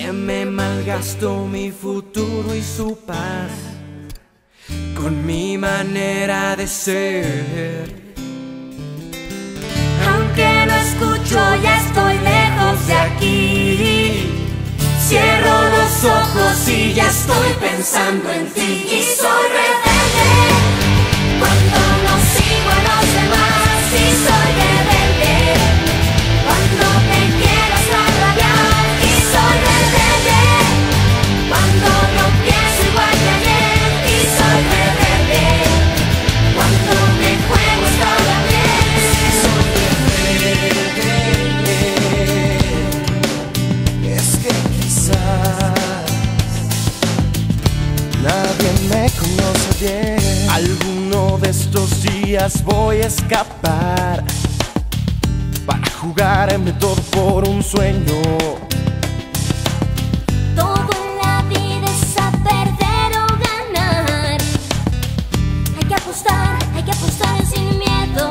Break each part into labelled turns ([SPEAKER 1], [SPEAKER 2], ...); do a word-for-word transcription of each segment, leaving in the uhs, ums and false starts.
[SPEAKER 1] que me malgastó mi futuro y su paz con mi manera de ser.
[SPEAKER 2] Aunque no escucho, ya estoy lejos de aquí. Cierro los ojos y ya estoy pensando en ti. Y soy rebelde cuando no sigo a los demás. Y soy rebelde cuando te quiero hasta rabiar. Y soy rebelde cuando no pienso igual que ayer. Y soy rebelde cuando me juego hasta la piel.
[SPEAKER 1] Soy rebelde, es que quizás nadie me conoce bien. Alguno de estos días voy a escapar para jugarme todo por un sueño.
[SPEAKER 2] Todo en la vida es a perder o ganar. Hay que apostar, hay que apostar sin miedo.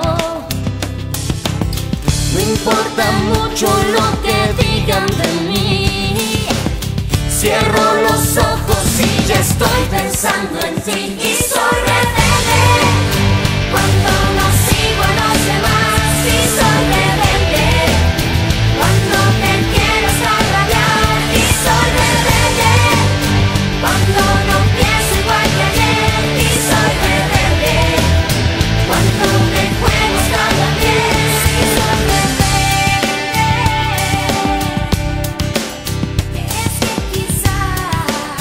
[SPEAKER 1] No importa mucho lo que digan de mí.
[SPEAKER 2] Cierro los ojos y ya estoy pensando en ti. Y soy rebelde cuando no sigo a los demás. Y soy rebelde cuando te quiero hasta rabiar. Y soy rebelde cuando no pienso igual que ayer. Y soy rebelde cuando me juego hasta la piel. Y soy rebelde. Es que quizás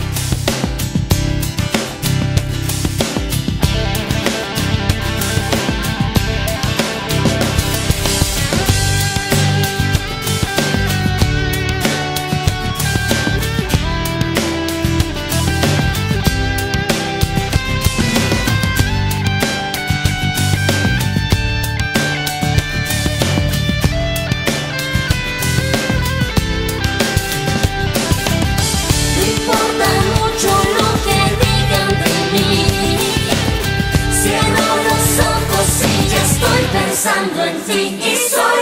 [SPEAKER 2] no importa mucho lo que digan de mí. Cierro los ojos y ya estoy pensando en ti. Y soy